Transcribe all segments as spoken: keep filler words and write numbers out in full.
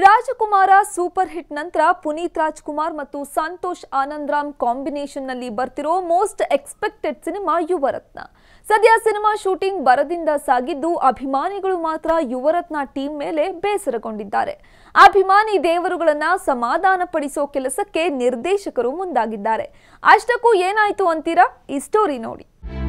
ರಾಜಕುಮಾರ super hit ನಂತರ ಪುನೀತ್ ರಾಜ್ಕುಮಾರ್ ಮತ್ತು Santosh Anandaram combination ನಲ್ಲಿ ಬರ್ತಿರೋ ಮೋಸ್ಟ್ ಎಕ್ಸ್ಪೆಕ್ಟೆಡ್ ಸಿನಿಮಾ ಯುವರತ್ನ. ಸದ್ಯ ಸಿನಿಮಾ ಶೂಟಿಂಗ್ ಬರದಿಂದ ಸಾಗಿದ್ದು ಅಭಿಮಾನಿಗಳು ಮಾತ್ರ ಯುವರತ್ನ ಟೀಮ್ ಮೇಲೆ ಬೇಸರಗೊಂಡಿದ್ದಾರೆ. ಅಭಿಮಾನಿ ದೇವರುಗಳನ್ನ ಸಮಾಧಾನ ಪಡಿಸೋ ಕೆಲಸಕ್ಕೆ ನಿರ್ದೇಶಕರು ಮುಂದಾಗಿದ್ದಾರೆ. ಅಷ್ಟಕ್ಕೂ ಏನಾಯ್ತು ಅಂತೀರಾ? ಈ ಸ್ಟೋರಿ ನೋಡಿ.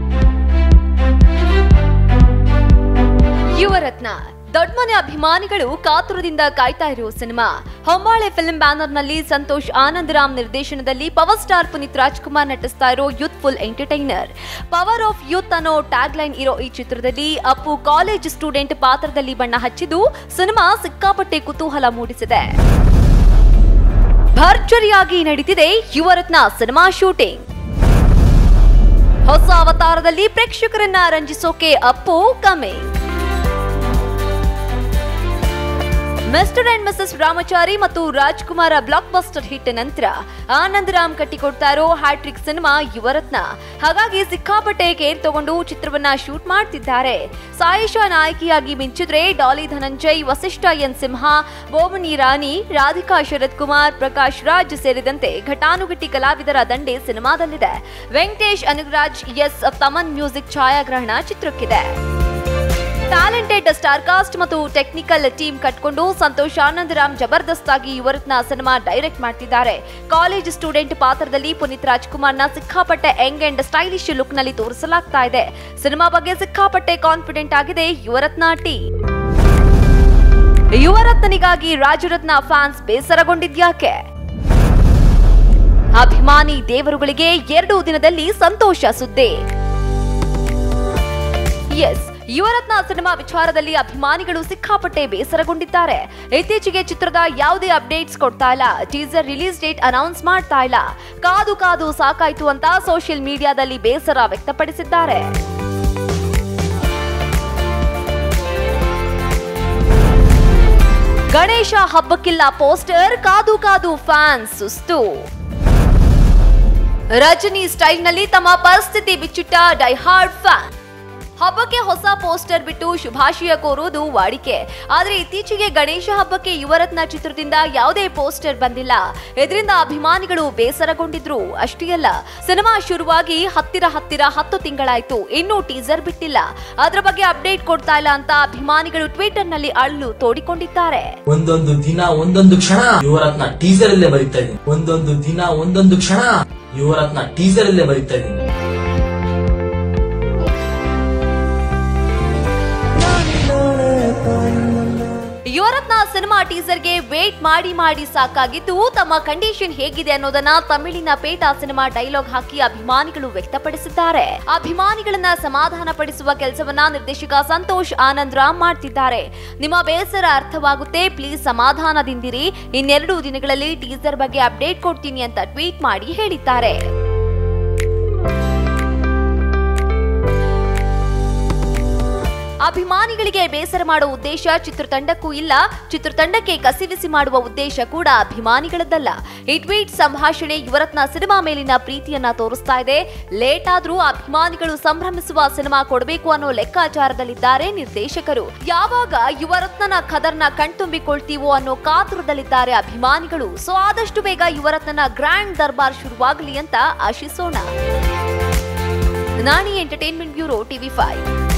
ಯುವರತ್ನ ದೊಡ್ಡಮನೆ ಅಭಿಮಾನಿಗಳು ಕಾತುರದಿಂದ ಕಾಯ್ತಾ ಇರೋ ಸಿನಿಮಾ. ಹೊಂಬಾಳೆ ಫಿಲ್ಮ್ ಬ್ಯಾನರ್ ನಲ್ಲಿ ಸಂತೋಷ್ ಆನಂದರಾಮ್ ನಿರ್ದೇಶನದಲ್ಲಿ ಪವರ್ ಸ್ಟಾರ್ ಪುನೀತ್ ರಾಜ್ಕುಮಾರ್ ನಟಿಸ್ತಾ ಇರೋ youthful entertainer. Power of youth ಅನ್ನೋ ಟ್ಯಾಗ್ ಲೈನ್ ಇರೋ ಈ ಚಿತ್ರದಲ್ಲಿ ಅಪ್ಪು ಕಾಲೇಜ್ ಸ್ಟೂಡೆಂಟ್ ಪಾತ್ರದಲ್ಲಿ ಬಣ್ಣ ಹಚ್ಚಿದ್ದು ಸಿನಿಮಾ ಸಿಕ್ಕಾಪಟ್ಟೆ ಕುತೂಹಲ ಮೂಡಿಸಿದೆ. ಭರ್ಜರಿಯಾಗಿ ನಡೀತಿದೆ ಯುವರತ್ನ ಸಿನಿಮಾ ಶೂಟಿಂಗ್. ಹೊಸ ಅವತಾರದಲ್ಲಿ ಪ್ರೇಕ್ಷಕರನ್ನ ರಂಜಿಸೋಕೆ Appu coming. Mister and missus Ramachari ಮತ್ತು ರಾಜ್ಕುಮಾರ ಬ್ಲಾಕ್ ಬಸ್ಟರ್ ಹಿಟ್ ನಂತರ ಆನಂದರಾಮ್ ಕಟ್ಟಿಕೊಡ್ತಾ ಇರೋ ಹ್ಯಾಟ್ರಿಕ್ ಸಿನಿಮಾ ಯುವರತ್ನ. ಹಾಗಾಗಿ ಸಿಕ್ಕಾಪಟ್ಟೆ ಕೇರ್ ತಗೊಂಡು ಚಿತ್ರವನ್ನ ಶೂಟ್ ಮಾಡ್ತಿದ್ದಾರೆ. ಸಾಯಿಶಾ ನಾಯಕಿಯಾಗಿ ಮಿಂಚಿದ್ರೆ ಡಾಲಿ ಧನಂಜಯ್, ವಸಿಷ್ಠ ಎನ್ ಸಿಂಹ, ಬೋಮನಿ ರಾಣಿ, ರಾಧಿಕಾ ಶರತ್ ಕುಮಾರ್, ಪ್ರಕಾಶ್ ರಾಜ್ ಸೇರಿದಂತೆ ಘಟಾನುಘಟಿ ಕಲಾವಿದರ ದಂಡೆ ಸಿನಿಮಾದಲ್ಲಿದೆ. ವೆಂಕಟೇಶ್, ಅನುರಾಜ್ ಎಸ್ ತಮನ್ ಮ್ಯೂಸಿಕ್ ಛಾಯಾಗ್ರಹಣ ಚಿತ್ರಕ್ಕಿದೆ. ಟ್ಯಾಲೆಂಟೆಡ್ ಸ್ಟಾರ್ ಕಾಸ್ಟ್ ಮತ್ತು ಟೆಕ್ನಿಕಲ್ ಟೀಮ್ ಕಟ್ಕೊಂಡು ಸಂತೋಷ್ ಆನಂದರಾಮ್ ಜಬರ್ದಸ್ತ್ ಆಗಿ ಯುವರತ್ನ ಸಿನಿಮಾ ಡೈರೆಕ್ಟ್ ಮಾಡ್ತಿದ್ದಾರೆ. ಕಾಲೇಜ್ ಸ್ಟೂಡೆಂಟ್ ಪಾತ್ರದಲ್ಲಿ ಪುನೀತ್ ರಾಜ್ಕುಮಾರ್ನ ಸಿಕ್ಕಾಪಟ್ಟೆ ಯಂಗ್ ಅಂಡ್ ಸ್ಟೈಲಿಶ್ ಲುಕ್ ನಲ್ಲಿ ತೋರಿಸಲಾಗ್ತಾ ಇದೆ. ಸಿನಿಮಾ ಬಗ್ಗೆ ಸಿಕ್ಕಾಪಟ್ಟೆ ಕಾನ್ಫಿಡೆಂಟ್ ಆಗಿದೆ ಯುವರತ್ನ ಟೀಮ್. ಯುವರತ್ನನಿಗಾಗಿ ರಾಜರತ್ನ ಫ್ಯಾನ್ಸ್ ಬೇಸರಗೊಂಡಿದ್ಯಾಕೆ? ಅಭಿಮಾನಿ ದೇವರುಗಳಿಗೆ ಎರಡು ದಿನದಲ್ಲಿ ಸಂತೋಷ ಸುದ್ದಿ. ಎಸ್, ಯುವರತ್ನ ಸಿನಿಮಾ ವಿಚಾರದಲ್ಲಿ ಅಭಿಮಾನಿಗಳು ಸಿಕ್ಕಾಪಟ್ಟೆ ಬೇಸರಗೊಂಡಿದ್ದಾರೆ. ಇತ್ತೀಚೆಗೆ ಚಿತ್ರದ ಯಾವುದೇ ಅಪ್ಡೇಟ್ಸ್ ಕೊಡ್ತಾ ಇಲ್ಲ, ಟೀಸರ್ ರಿಲೀಸ್ ಡೇಟ್ ಅನೌನ್ಸ್ ಮಾಡ್ತಾ ಇಲ್ಲ. ಕಾದು ಕಾದು ಸಾಕಾಯ್ತು ಅಂತ ಸೋಷಿಯಲ್ ಮೀಡಿಯಾದಲ್ಲಿ ಬೇಸರ ವ್ಯಕ್ತಪಡಿಸಿದ್ದಾರೆ. ಗಣೇಶ ಹಬ್ಬಕ್ಕಿಲ್ಲ ಪೋಸ್ಟರ್, ಕಾದು ಕಾದು ಫ್ಯಾನ್ಸ್ ಸುಸ್ತು. ರಜನಿ ಸ್ಟೈಲ್ನಲ್ಲಿ ತಮ್ಮ ಪರಿಸ್ಥಿತಿ ಬಿಚ್ಚಿಟ್ಟ ಡೈಹಾರ್ಡ್ ಫ್ಯಾನ್. ಹಬ್ಬಕ್ಕೆ ಹೊಸ ಪೋಸ್ಟರ್ ಬಿಟ್ಟು ಶುಭಾಶಯ ಕೋರುವುದು ವಾಡಿಕೆ. ಆದ್ರೆ ಇತ್ತೀಚೆಗೆ ಗಣೇಶ ಹಬ್ಬಕ್ಕೆ ಯುವರತ್ನ ಚಿತ್ರದಿಂದ ಯಾವುದೇ ಪೋಸ್ಟರ್ ಬಂದಿಲ್ಲ. ಇದರಿಂದ ಅಭಿಮಾನಿಗಳು ಬೇಸರಗೊಂಡಿದ್ರು. ಅಷ್ಟೇ ಅಲ್ಲ, ಸಿನಿಮಾ ಶುರುವಾಗಿ ಹತ್ತಿರ ಹತ್ತಿರ ಹತ್ತು ತಿಂಗಳಾಯ್ತು, ಇನ್ನೂ ಟೀಸರ್ ಬಿಟ್ಟಿಲ್ಲ. ಅದರ ಬಗ್ಗೆ ಅಪ್ಡೇಟ್ ಕೊಡ್ತಾ ಇಲ್ಲ ಅಂತ ಅಭಿಮಾನಿಗಳು ಟ್ವಿಟರ್ ನಲ್ಲಿ ಅಳ್ಳು ತೋಡಿಕೊಂಡಿದ್ದಾರೆ. ಒಂದೊಂದು ದಿನ ಒಂದೊಂದು ಕ್ಷಣ ಯುವರತ್ನ ಟೀಸರ್ ಅಲ್ಲೇ ಬರೀತಾ ಇದ್ದೀನಿ. ಒಂದೊಂದು ದಿನ ಒಂದೊಂದು ಕ್ಷಣ ಯುವರತ್ನ ಟೀಸರ್ ಅಲ್ಲೇ ಬರೀತಾ ಇದ್ದೀನಿ. ಯುವರತ್ನ ಸಿನಿಮಾ ಟೀಸರ್ಗೆ ವೇಟ್ ಮಾಡಿ ಮಾಡಿ ಸಾಕಾಗಿದ್ದು, ತಮ್ಮ ಕಂಡೀಷನ್ ಹೇಗಿದೆ ಅನ್ನೋದನ್ನ ತಮಿಳಿನ ಪೇಟ ಸಿನಿಮಾ ಡೈಲಾಗ್ ಹಾಕಿ ಅಭಿಮಾನಿಗಳು ವ್ಯಕ್ತಪಡಿಸಿದ್ದಾರೆ. ಅಭಿಮಾನಿಗಳನ್ನ ಸಮಾಧಾನ ಪಡಿಸುವ ಕೆಲಸವನ್ನ ನಿರ್ದೇಶಕ ಸಂತೋಷ್ ಆನಂದರಾಮ್ ಮಾಡ್ತಿದ್ದಾರೆ. ನಿಮ್ಮ ಬೇಸರ ಅರ್ಥವಾಗುತ್ತೆ, ಪ್ಲೀಸ್ ಸಮಾಧಾನದಿಂದಿರಿ. ಇನ್ನೆರಡು ದಿನಗಳಲ್ಲಿ ಟೀಸರ್ ಬಗ್ಗೆ ಅಪ್ಡೇಟ್ ಕೊಡ್ತೀನಿ ಅಂತ ಟ್ವೀಟ್ ಮಾಡಿ ಹೇಳಿದ್ದಾರೆ. ಅಭಿಮಾನಿಗಳಿಗೆ ಬೇಸರ ಮಾಡುವ ಉದ್ದೇಶ ಚಿತ್ರತಂಡಕ್ಕೂ ಇಲ್ಲ, ಚಿತ್ರತಂಡಕ್ಕೆ ಕಸಿವಿಸಿ ಮಾಡುವ ಉದ್ದೇಶ ಕೂಡ ಅಭಿಮಾನಿಗಳದ್ದಲ್ಲ. ಈ ಟ್ವೀಟ್ ಸಂಭಾಷಣೆ ಯುವರತ್ನ ಸಿನಿಮಾ ಮೇಲಿನ ಪ್ರೀತಿಯನ್ನ ತೋರಿಸ್ತಾ ಇದೆ. ಲೇಟ್ ಆದ್ರೂ ಅಭಿಮಾನಿಗಳು ಸಂಭ್ರಮಿಸುವ ಸಿನಿಮಾ ಕೊಡಬೇಕು ಅನ್ನೋ ಲೆಕ್ಕಾಚಾರದಲ್ಲಿದ್ದಾರೆ ನಿರ್ದೇಶಕರು. ಯಾವಾಗ ಯುವರತ್ನನ ಖದರ್ನ ಕಣ್ತುಂಬಿಕೊಳ್ತೀವೋ ಅನ್ನೋ ಕಾತುರದಲ್ಲಿದ್ದಾರೆ ಅಭಿಮಾನಿಗಳು. ಸೊ ಆದಷ್ಟು ಬೇಗ ಯುವರತ್ನನ ಗ್ರ್ಯಾಂಡ್ ದರ್ಬಾರ್ ಶುರುವಾಗಲಿ ಅಂತ ಆಶಿಸೋಣ. Naani entertainment bureau, TV five.